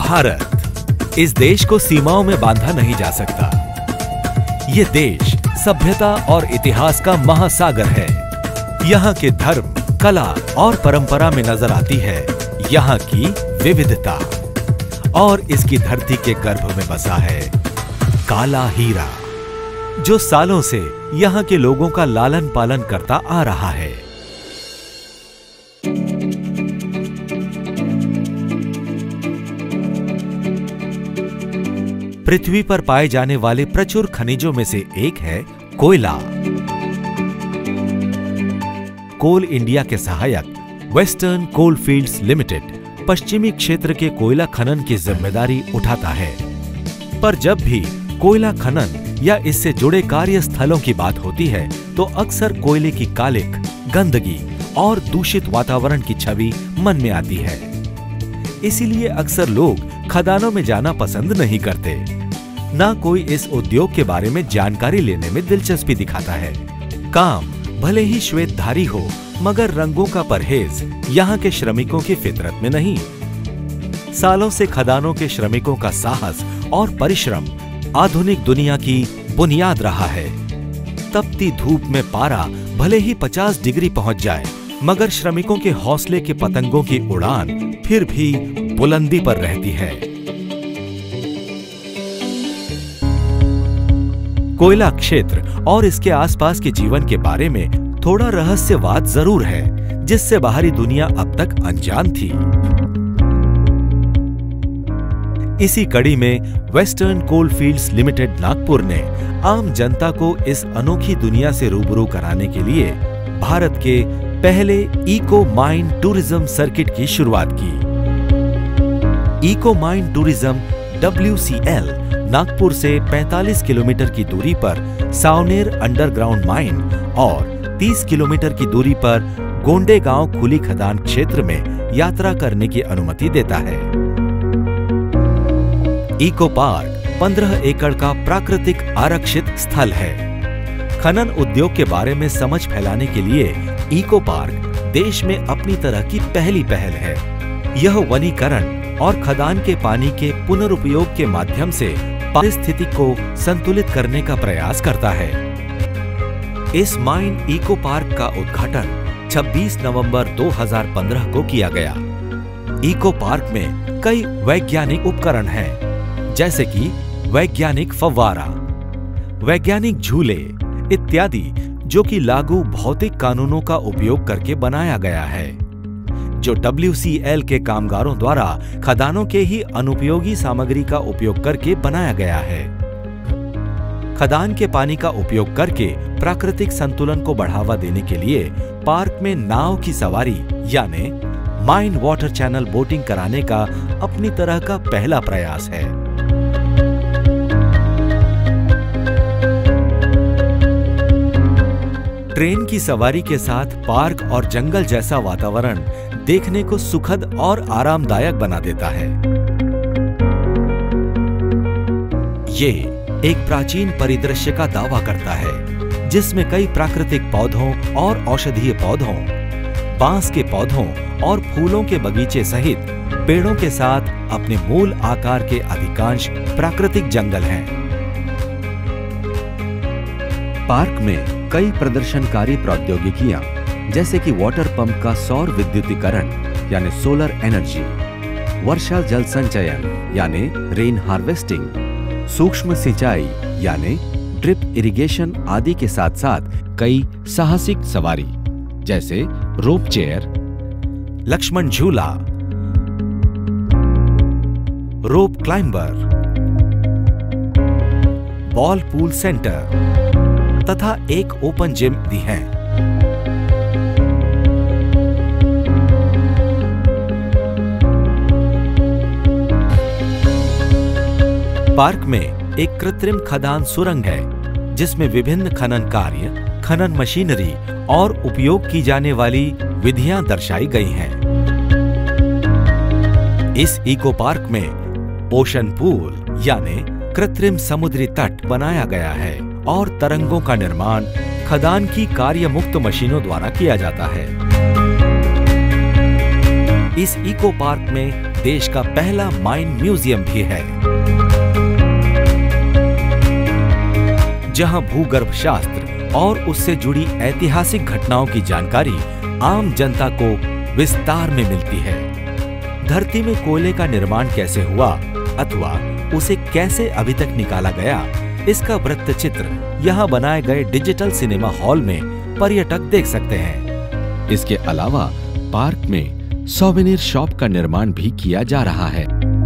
भारत, इस देश को सीमाओं में बांधा नहीं जा सकता। ये देश सभ्यता और इतिहास का महासागर है। यहाँ के धर्म, कला और परंपरा में नजर आती है यहाँ की विविधता। और इसकी धरती के गर्भ में बसा है काला हीरा, जो सालों से यहाँ के लोगों का लालन पालन करता आ रहा है। पृथ्वी पर पाए जाने वाले प्रचुर खनिजों में से एक है कोयला। कोल इंडिया के सहायक वेस्टर्न कोल फील्ड्स लिमिटेड पश्चिमी क्षेत्र के कोयला खनन की जिम्मेदारी उठाता है। पर जब भी कोयला खनन या इससे जुड़े कार्यस्थलों की बात होती है तो अक्सर कोयले की कालिख, गंदगी और दूषित वातावरण की छवि मन में आती है। इसीलिए अक्सर लोग खदानों में जाना पसंद नहीं करते। ना कोई इस उद्योग के बारे में जानकारी लेने में दिलचस्पी दिखाता है। काम भले ही श्वेतधारी हो, मगर रंगों का परहेज यहाँ के श्रमिकों की फितरत में नहीं। सालों से खदानों के श्रमिकों का साहस और परिश्रम आधुनिक दुनिया की बुनियाद रहा है। तपती धूप में पारा भले ही 50 डिग्री पहुंच जाए, मगर श्रमिकों के हौसले के पतंगों की उड़ान फिर भी बुलंदी पर रहती है। कोयला क्षेत्र और इसके आसपास के जीवन के बारे में थोड़ा रहस्यवाद जरूर है, जिससे बाहरी दुनिया अब तक अनजान थी। इसी कड़ी में Western Coalfields Limited Nagpur ने आम जनता को इस अनोखी दुनिया से रूबरू कराने के लिए भारत के पहले इको माइन टूरिज्म सर्किट की शुरुआत की। Eco mine tourism WCL Nagpur से 45 किलोमीटर की दूरी पर सावनेर अंडरग्राउंड माइन और 30 किलोमीटर की दूरी पर गोंडेगांव खुली खदान क्षेत्र में यात्रा करने की अनुमति देता है। इको पार्क 15 एकड़ का प्राकृतिक आरक्षित स्थल है। खनन उद्योग के बारे में समझ फैलाने के लिए इको पार्क देश में अपनी तरह की पहली पहल है। यह वनीकरण और खदान के पानी के पुनरुपयोग के माध्यम से पारिस्थितिक को संतुलित करने का प्रयास करता है। इस माइन इको पार्क का उद्घाटन 26 नवंबर 2015 को किया गया। इको पार्क में कई वैज्ञानिक उपकरण हैं, जैसे कि वैज्ञानिक फव्वारा, वैज्ञानिक झूले इत्यादि, जो कि लागू भौतिक कानूनों का उपयोग करके बनाया गया है, जो WCL के कामगारों द्वारा खदानों के ही अनुपयोगी सामग्री का उपयोग करके बनाया गया है। खदान के पानी का उपयोग करके प्राकृतिक संतुलन को बढ़ावा देने के लिए पार्क में नाव की सवारी यानी माइन वाटर चैनल बोटिंग कराने का अपनी तरह का पहला प्रयास है। ट्रेन की सवारी के साथ पार्क और जंगल जैसा वातावरण देखने को सुखद और आरामदायक बना देता है। ये एक प्राचीन परिदृश्य का दावा करता है, जिसमें कई प्राकृतिक पौधों और औषधीय पौधों, बांस के पौधों और फूलों के बगीचे सहित पेड़ों के साथ अपने मूल आकार के अधिकांश प्राकृतिक जंगल हैं। पार्क में कई प्रदर्शनकारी प्रौद्योगिकियां, जैसे कि वाटर पंप का सौर विद्युतीकरण यानी सोलर एनर्जी, वर्षा जल संचयन यानी रेन हार्वेस्टिंग, सूक्ष्म सिंचाई यानी ड्रिप इरिगेशन आदि के साथ साथ कई साहसिक सवारी जैसे रोप chair, Lakshman Jhula, rope climber, ball pool centre तथा एक ओपन जिम भी है। पार्क में एक कृत्रिम खदान सुरंग है, जिसमें विभिन्न खनन कार्य, खनन मशीनरी और उपयोग की जाने वाली विधियां दर्शाई गई हैं। इस इको पार्क में ओशन पूल यानी कृत्रिम समुद्री तट बनाया गया है और तरंगों का निर्माण खदान की कार्य मुक्त मशीनों द्वारा किया जाता है। इस इको पार्क में देश का पहला माइन म्यूजियम भी है, जहां भूगर्भ शास्त्र और उससे जुड़ी ऐतिहासिक घटनाओं की जानकारी आम जनता को विस्तार में मिलती है। धरती में कोयले का निर्माण कैसे हुआ अथवा उसे कैसे अभी तक निकाला गया, इसका वृत्तचित्र यहाँ बनाए गए डिजिटल सिनेमा हॉल में पर्यटक देख सकते हैं। इसके अलावा पार्क में सोवेनिर शॉप का निर्माण भी किया जा रहा है।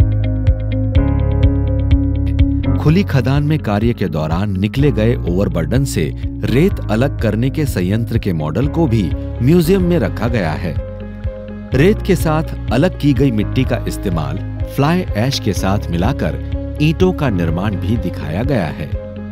खुली खदान में कार्य के दौरान निकले गए ओवरबर्डन से रेत अलग करने के संयंत्र के मॉडल को भी म्यूजियम में रखा गया है। रेत के साथ अलग की गई मिट्टी का इस्तेमाल फ्लाई ऐश के साथ मिलाकर ईंटों का निर्माण भी दिखाया गया है।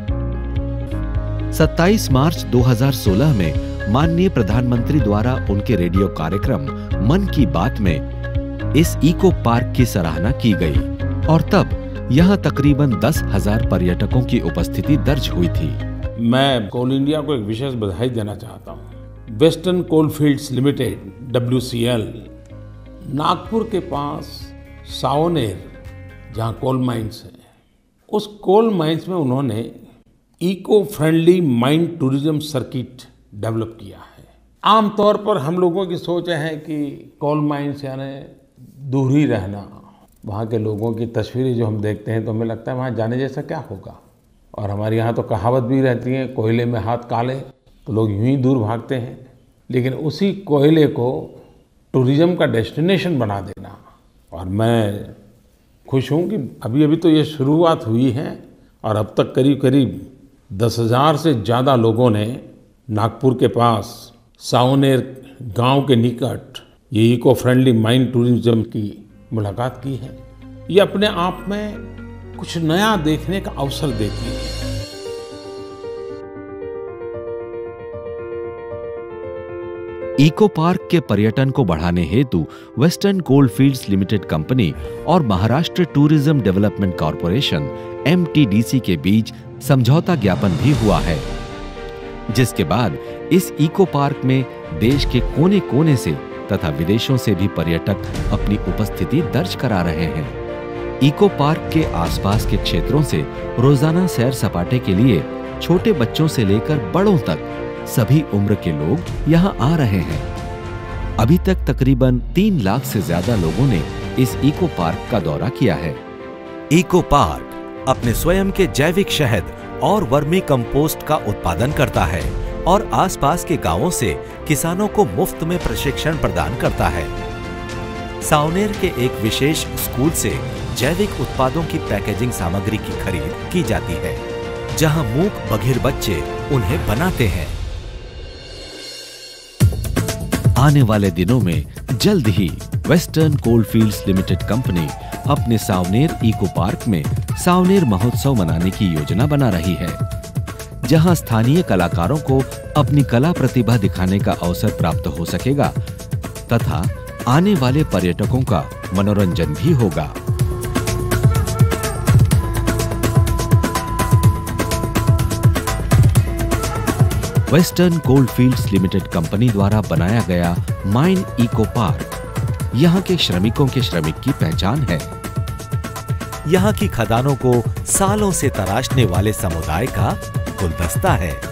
27 मार्च 2016 में माननीय प्रधानमंत्री द्वारा उनके रेडियो कार्यक्रम मन की बात में इस इको पार्क की सराहना की गई और तब यहां तकरीबन 10,000 पर्यटकों की उपस्थिति दर्ज हुई थी। मैं कोल इंडिया को एक विशेष बधाई देना चाहता हूं। Western Coalfields Limited WCL Nagpur के पास सावनेर जहाँ कोल माइंस है, उस कोल माइंस में उन्होंने eco friendly mine tourism circuit develop किया है। आमतौर पर हम लोगों की सोच है कि कोल माइंस यानी दूर ही रहना, वहाँ के लोगों की तस्वीरें जो हम देखते हैं तो हमें लगता है वहाँ जाने जैसा क्या होगा। और हमारे यहाँ तो कहावत भी रहती है, कोयले में हाथ काले, तो लोग यूं ही दूर भागते हैं। लेकिन उसी कोयले को टूरिज्म का डेस्टिनेशन बना देना, और मैं खुश हूँ कि अभी तो ये शुरुआत हुई है और अब तक करीब करीब 10,000 से ज़्यादा लोगों ने नागपुर के पास सावनेर गांव के निकट ये इको फ्रेंडली माइन टूरिज्म की मुलाकात की है। ये अपने आप में कुछ नया देखने का अवसर देती है। इको पार्क के पर्यटन को बढ़ाने हेतु वेस्टर्न कोलफील्ड्स लिमिटेड कंपनी और Maharashtra Tourism Development Corporation MTDC के बीच समझौता ज्ञापन भी हुआ है, जिसके बाद इस इको पार्क में देश के कोने कोने से तथा विदेशों से भी पर्यटक अपनी उपस्थिति दर्ज करा रहे हैं। इको पार्क के आसपास के क्षेत्रों से रोजाना सैर सपाटे के लिए छोटे बच्चों से लेकर बड़ों तक सभी उम्र के लोग यहाँ आ रहे हैं। अभी तक तकरीबन 3 लाख से ज्यादा लोगों ने इस इको पार्क का दौरा किया है। इको पार्क अपने स्वयं के जैविक शहद और वर्मी कंपोस्ट का उत्पादन करता है और आसपास के गांवों से किसानों को मुफ्त में प्रशिक्षण प्रदान करता है। सावनेर के एक विशेष स्कूल से जैविक उत्पादों की पैकेजिंग सामग्री की खरीद की जाती है, जहां मूक बधिर बच्चे उन्हें बनाते हैं। आने वाले दिनों में जल्द ही वेस्टर्न कोलफील्ड्स लिमिटेड कंपनी अपने सावनेर इको पार्क में सावनेर महोत्सव मनाने की योजना बना रही है, जहां स्थानीय कलाकारों को अपनी कला प्रतिभा दिखाने का अवसर प्राप्त हो सकेगा तथा आने वाले पर्यटकों का मनोरंजन भी होगा। वेस्टर्न कोलफील्ड्स लिमिटेड कंपनी द्वारा बनाया गया माइन इको पार्क यहाँ के श्रमिकों के श्रमिक की पहचान है। यहाँ की खदानों को सालों से तराशने वाले समुदाय का गुलदस्ता है।